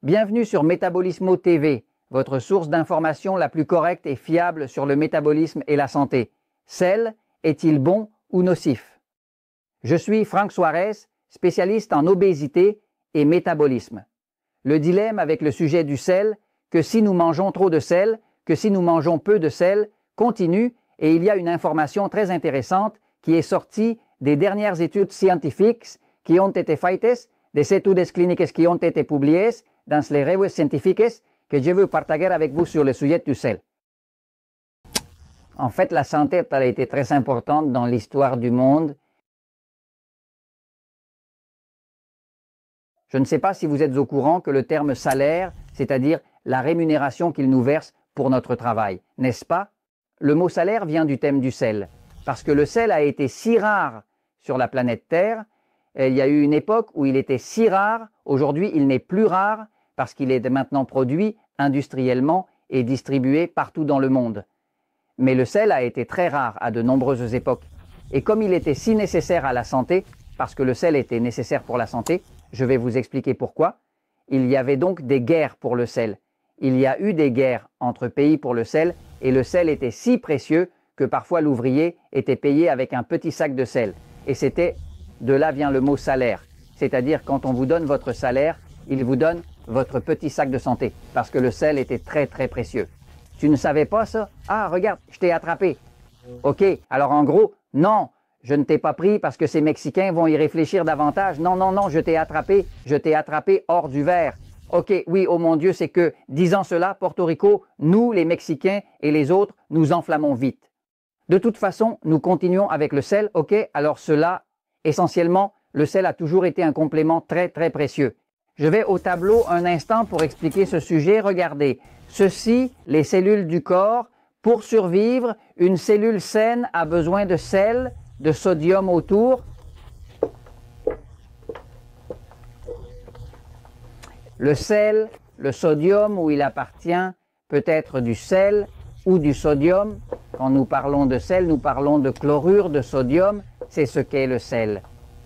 Bienvenue sur Métabolismo TV, votre source d'information la plus correcte et fiable sur le métabolisme et la santé. Sel est-il bon ou nocif? Je suis Frank Suarez, spécialiste en obésité et métabolisme. Le dilemme avec le sujet du sel, que si nous mangeons trop de sel, que si nous mangeons peu de sel, continue et il y a une information très intéressante qui est sortie des dernières études scientifiques qui ont été faites, des études cliniques qui ont été publiées dans les revues scientifiques que je veux partager avec vous sur le sujet du sel. En fait, la santé a été très importante dans l'histoire du monde. Je ne sais pas si vous êtes au courant que le terme salaire, c'est-à-dire la rémunération qu'il nous verse pour notre travail, n'est-ce pas? Le mot salaire vient du thème du sel, parce que le sel a été si rare sur la planète Terre. Il y a eu une époque où il était si rare, aujourd'hui il n'est plus rare parce qu'il est maintenant produit industriellement et distribué partout dans le monde. Mais le sel a été très rare à de nombreuses époques. Et comme il était si nécessaire à la santé, parce que le sel était nécessaire pour la santé, je vais vous expliquer pourquoi. Il y avait donc des guerres pour le sel. Il y a eu des guerres entre pays pour le sel et le sel était si précieux que parfois l'ouvrier était payé avec un petit sac de sel. Et de là vient le mot salaire. C'est-à-dire quand on vous donne votre salaire, il vous donne votre petit sac de santé parce que le sel était très très précieux. Tu ne savais pas ça? Ah, regarde, je t'ai attrapé. Ok, alors en gros, non, je ne t'ai pas pris parce que ces Mexicains vont y réfléchir davantage. Non, non, non, je t'ai attrapé hors du verre. Ok, oui, oh mon Dieu, c'est que, disant cela, Porto Rico, nous, les Mexicains et les autres, nous enflammons vite. De toute façon, nous continuons avec le sel, ok, alors cela, essentiellement, le sel a toujours été un complément très très précieux. Je vais au tableau un instant pour expliquer ce sujet. Regardez, ceci, les cellules du corps. Pour survivre, une cellule saine a besoin de sel, de sodium autour. Le sel, le sodium, où il appartient, peut être du sel ou du sodium. Quand nous parlons de sel, nous parlons de chlorure de sodium. C'est ce qu'est le sel.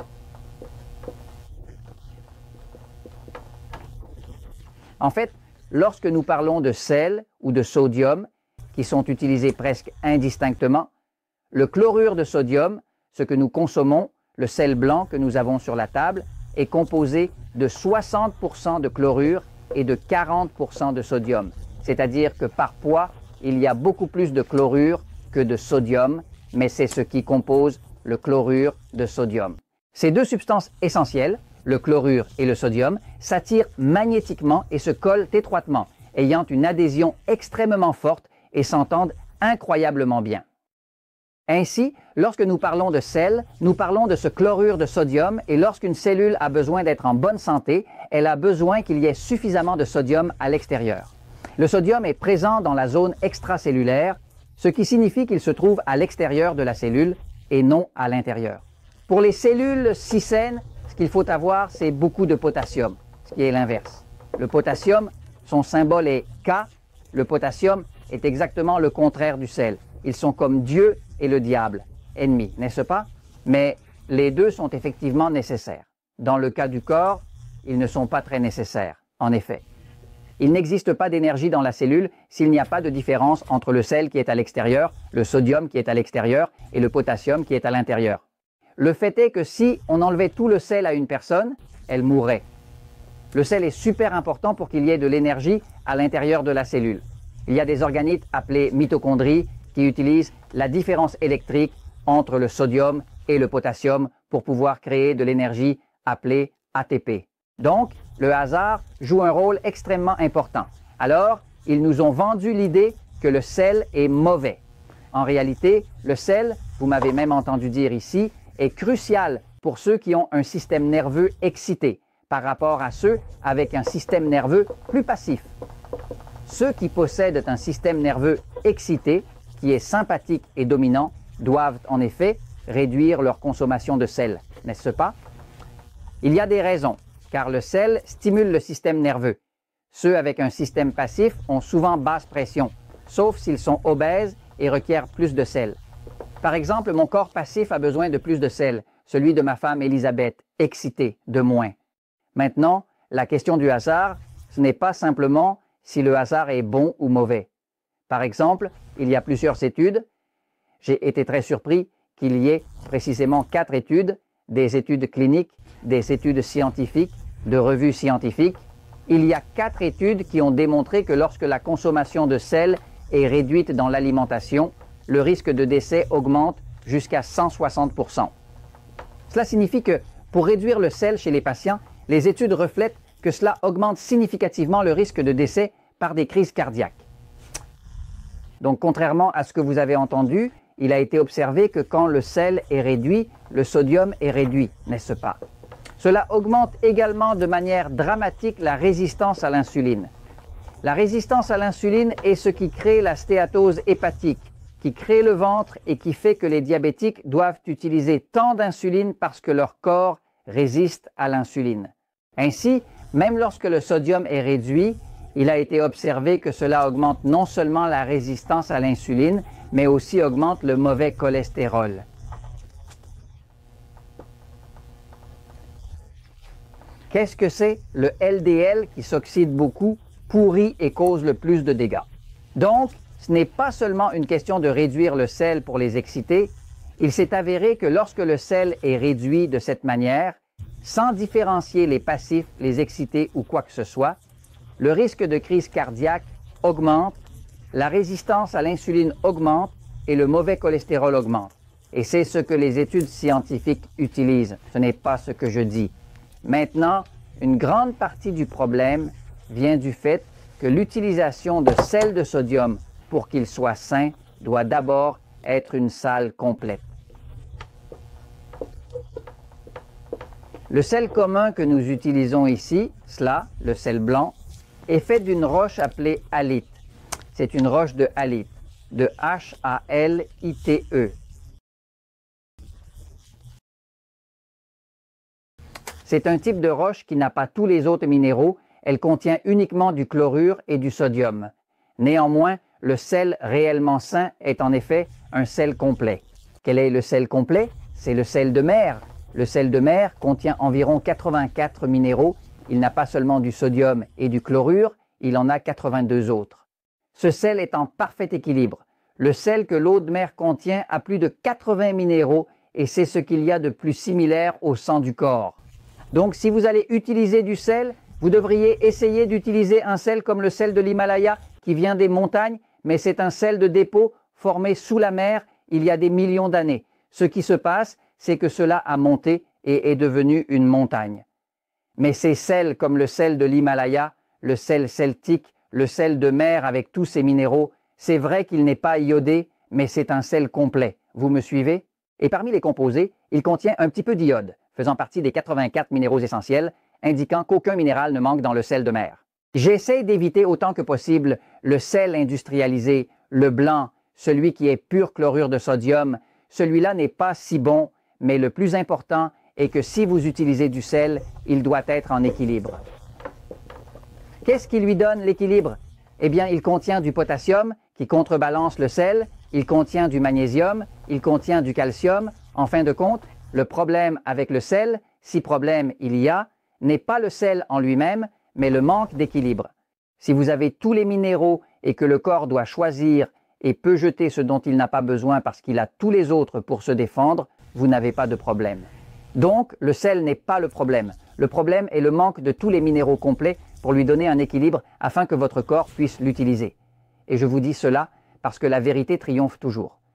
En fait, lorsque nous parlons de sel ou de sodium, qui sont utilisés presque indistinctement, le chlorure de sodium, ce que nous consommons, le sel blanc que nous avons sur la table, est composé de 60% de chlorure et de 40% de sodium. C'est-à-dire que par poids, il y a beaucoup plus de chlorure que de sodium, mais c'est ce qui compose le chlorure de sodium. Ces deux substances essentielles, le chlorure et le sodium, s'attirent magnétiquement et se collent étroitement, ayant une adhésion extrêmement forte et s'entendent incroyablement bien. Ainsi, lorsque nous parlons de sel, nous parlons de ce chlorure de sodium et lorsqu'une cellule a besoin d'être en bonne santé, elle a besoin qu'il y ait suffisamment de sodium à l'extérieur. Le sodium est présent dans la zone extracellulaire, ce qui signifie qu'il se trouve à l'extérieur de la cellule et non à l'intérieur. Pour les cellules si saines, ce qu'il faut avoir, c'est beaucoup de potassium, ce qui est l'inverse. Le potassium, son symbole est K. Le potassium est exactement le contraire du sel. Ils sont comme Dieu et le diable, ennemis, n'est-ce pas? Mais les deux sont effectivement nécessaires. Dans le cas du corps, ils ne sont pas très nécessaires, en effet. Il n'existe pas d'énergie dans la cellule s'il n'y a pas de différence entre le sel qui est à l'extérieur, le sodium qui est à l'extérieur et le potassium qui est à l'intérieur. Le fait est que si on enlevait tout le sel à une personne, elle mourrait. Le sel est super important pour qu'il y ait de l'énergie à l'intérieur de la cellule. Il y a des organites appelés mitochondries qui utilisent la différence électrique entre le sodium et le potassium pour pouvoir créer de l'énergie appelée ATP. Donc, le hasard joue un rôle extrêmement important. Alors, ils nous ont vendu l'idée que le sel est mauvais. En réalité, le sel, vous m'avez même entendu dire ici, est crucial pour ceux qui ont un système nerveux excité par rapport à ceux avec un système nerveux plus passif. Ceux qui possèdent un système nerveux excité, qui est sympathique et dominant, doivent en effet réduire leur consommation de sel, n'est-ce pas? Il y a des raisons, car le sel stimule le système nerveux. Ceux avec un système passif ont souvent basse pression, sauf s'ils sont obèses et requièrent plus de sel. Par exemple, mon corps passif a besoin de plus de sel, celui de ma femme Elisabeth, excité, de moins. Maintenant, la question du hasard, ce n'est pas simplement si le hasard est bon ou mauvais. Par exemple, il y a plusieurs études. J'ai été très surpris qu'il y ait précisément 4 études, des études cliniques, des études scientifiques, de revues scientifiques. Il y a 4 études qui ont démontré que lorsque la consommation de sel est réduite dans l'alimentation, le risque de décès augmente jusqu'à 160%. Cela signifie que pour réduire le sel chez les patients, les études reflètent que cela augmente significativement le risque de décès par des crises cardiaques. Donc, contrairement à ce que vous avez entendu, il a été observé que quand le sel est réduit, le sodium est réduit, n'est-ce pas? Cela augmente également de manière dramatique la résistance à l'insuline. La résistance à l'insuline est ce qui crée la stéatose hépatique, qui crée le ventre et qui fait que les diabétiques doivent utiliser tant d'insuline parce que leur corps résiste à l'insuline. Ainsi, même lorsque le sodium est réduit, il a été observé que cela augmente non seulement la résistance à l'insuline, mais aussi augmente le mauvais cholestérol. Qu'est-ce que c'est? Le LDL qui s'oxyde beaucoup, pourrit et cause le plus de dégâts. Donc, ce n'est pas seulement une question de réduire le sel pour les exciter, il s'est avéré que lorsque le sel est réduit de cette manière, sans différencier les passifs, les excités ou quoi que ce soit, le risque de crise cardiaque augmente, la résistance à l'insuline augmente et le mauvais cholestérol augmente. Et c'est ce que les études scientifiques utilisent, ce n'est pas ce que je dis. Maintenant, une grande partie du problème vient du fait que l'utilisation de sel de sodium pour qu'il soit sain doit d'abord être une salle complète. Le sel commun que nous utilisons ici, le sel blanc, est fait d'une roche appelée halite. C'est une roche de halite, de H-A-L-I-T-E. C'est un type de roche qui n'a pas tous les autres minéraux, elle contient uniquement du chlorure et du sodium. Néanmoins, le sel réellement sain est en effet un sel complet. Quel est le sel complet? C'est le sel de mer. Le sel de mer contient environ 84 minéraux. Il n'a pas seulement du sodium et du chlorure, il en a 82 autres. Ce sel est en parfait équilibre. Le sel que l'eau de mer contient a plus de 80 minéraux et c'est ce qu'il y a de plus similaire au sang du corps. Donc, si vous allez utiliser du sel, vous devriez essayer d'utiliser un sel comme le sel de l'Himalaya qui vient des montagnes, mais c'est un sel de dépôt formé sous la mer il y a des millions d'années. Ce qui se passe, c'est que cela a monté et est devenu une montagne. Mais ces sels comme le sel de l'Himalaya, le sel celtique, le sel de mer avec tous ses minéraux, c'est vrai qu'il n'est pas iodé, mais c'est un sel complet. Vous me suivez? Et parmi les composés, il contient un petit peu d'iode, faisant partie des 84 minéraux essentiels, indiquant qu'aucun minéral ne manque dans le sel de mer. J'essaie d'éviter autant que possible le sel industrialisé, le blanc, celui qui est pur chlorure de sodium. Celui-là n'est pas si bon, mais le plus important est que si vous utilisez du sel, il doit être en équilibre. Qu'est-ce qui lui donne l'équilibre? Eh bien, il contient du potassium qui contrebalance le sel, il contient du magnésium, il contient du calcium. En fin de compte, le problème avec le sel, si problème il y a, n'est pas le sel en lui-même, mais le manque d'équilibre. Si vous avez tous les minéraux et que le corps doit choisir et peut jeter ce dont il n'a pas besoin parce qu'il a tous les autres pour se défendre, vous n'avez pas de problème. Donc, le sel n'est pas le problème. Le problème est le manque de tous les minéraux complets pour lui donner un équilibre afin que votre corps puisse l'utiliser. Et je vous dis cela parce que la vérité triomphe toujours.